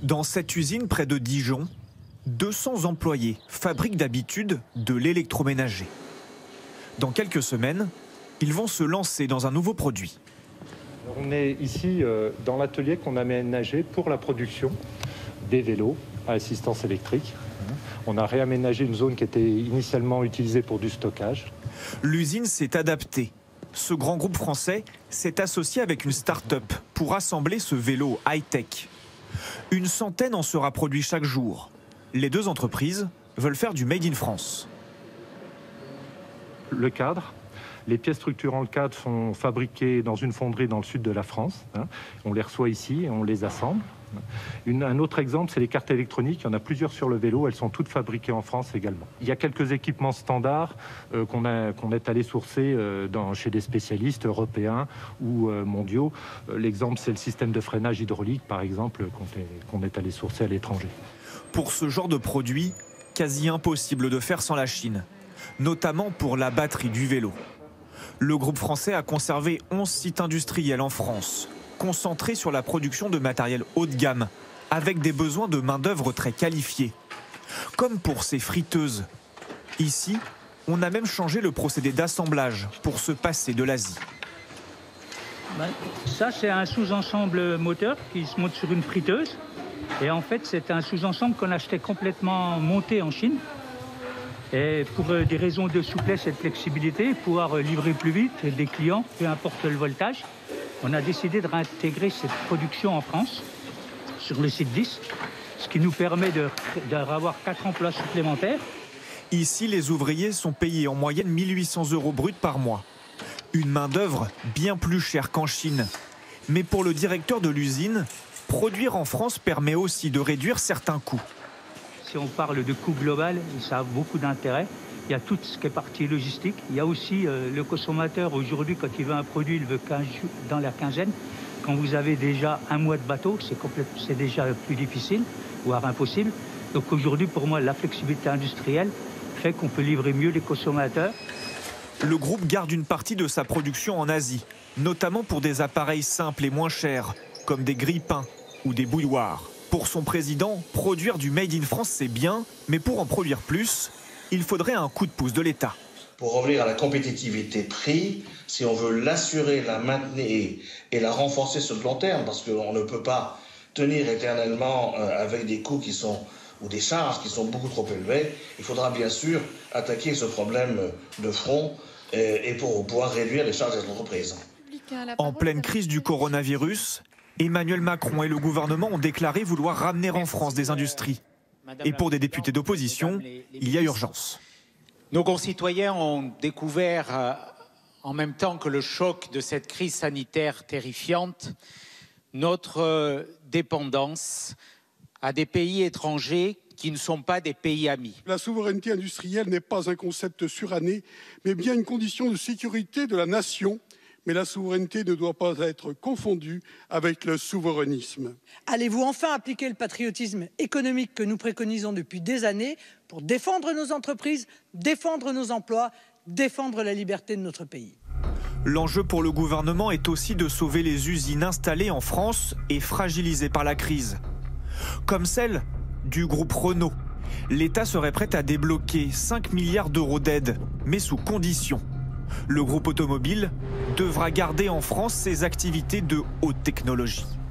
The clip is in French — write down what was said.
Dans cette usine près de Dijon, 200 employés fabriquent d'habitude de l'électroménager. Dans quelques semaines, ils vont se lancer dans un nouveau produit. On est ici dans l'atelier qu'on a aménagé pour la production des vélos à assistance électrique. On a réaménagé une zone qui était initialement utilisée pour du stockage. L'usine s'est adaptée. Ce grand groupe français s'est associé avec une start-up pour assembler ce vélo high-tech. Une centaine en sera produit chaque jour. Les deux entreprises veulent faire du Made in France. Le cadre, les pièces structurant le cadre sont fabriquées dans une fonderie dans le sud de la France. On les reçoit ici et on les assemble. Un autre exemple, c'est les cartes électroniques. Il y en a plusieurs sur le vélo. Elles sont toutes fabriquées en France également. Il y a quelques équipements standards qu'on est allé sourcer chez des spécialistes européens ou mondiaux. L'exemple, c'est le système de freinage hydraulique, par exemple, qu'on est allé sourcer à l'étranger. Pour ce genre de produit, quasi impossible de faire sans la Chine, notamment pour la batterie du vélo. Le groupe français a conservé 11 sites industriels en France, concentrés sur la production de matériel haut de gamme, avec des besoins de main-d'œuvre très qualifiés. Comme pour ces friteuses. Ici, on a même changé le procédé d'assemblage pour se passer de l'Asie. Ça, c'est un sous-ensemble moteur qui se monte sur une friteuse. Et en fait, c'est un sous-ensemble qu'on achetait complètement monté en Chine. Et pour des raisons de souplesse et de flexibilité, pouvoir livrer plus vite des clients, peu importe le voltage, on a décidé de réintégrer cette production en France, sur le site 10, ce qui nous permet d'avoir 4 emplois supplémentaires. Ici, les ouvriers sont payés en moyenne 1 800 € brut par mois. Une main-d'œuvre bien plus chère qu'en Chine. Mais pour le directeur de l'usine, produire en France permet aussi de réduire certains coûts. Si on parle de coût global, ça a beaucoup d'intérêt. Il y a tout ce qui est partie logistique. Il y a aussi le consommateur. Aujourd'hui, quand il veut un produit, il veut 15 jours dans la quinzaine. Quand vous avez déjà un mois de bateau, c'est déjà plus difficile, voire impossible. Donc aujourd'hui, pour moi, la flexibilité industrielle fait qu'on peut livrer mieux les consommateurs. Le groupe garde une partie de sa production en Asie, notamment pour des appareils simples et moins chers, comme des grille-pains ou des bouilloires. Pour son président, produire du Made in France, c'est bien, mais pour en produire plus, il faudrait un coup de pouce de l'État. Pour revenir à la compétitivité prix, si on veut l'assurer, la maintenir et la renforcer sur le long terme, parce qu'on ne peut pas tenir éternellement avec des coûts ou des charges qui sont beaucoup trop élevées, il faudra bien sûr attaquer ce problème de front et pour pouvoir réduire les charges des entreprises. En pleine crise du coronavirus, Emmanuel Macron et le gouvernement ont déclaré vouloir ramener en France des industries. Et pour des députés d'opposition, il y a urgence. Nos concitoyens ont découvert, en même temps que le choc de cette crise sanitaire terrifiante, notre dépendance à des pays étrangers qui ne sont pas des pays amis. La souveraineté industrielle n'est pas un concept suranné, mais bien une condition de sécurité de la nation. Mais la souveraineté ne doit pas être confondue avec le souverainisme. Allez-vous enfin appliquer le patriotisme économique que nous préconisons depuis des années pour défendre nos entreprises, défendre nos emplois, défendre la liberté de notre pays? L'enjeu pour le gouvernement est aussi de sauver les usines installées en France et fragilisées par la crise. Comme celle du groupe Renault. L'État serait prêt à débloquer 5 milliards d'euros d'aide, mais sous condition. Le groupe automobile devra garder en France ses activités de haute technologie.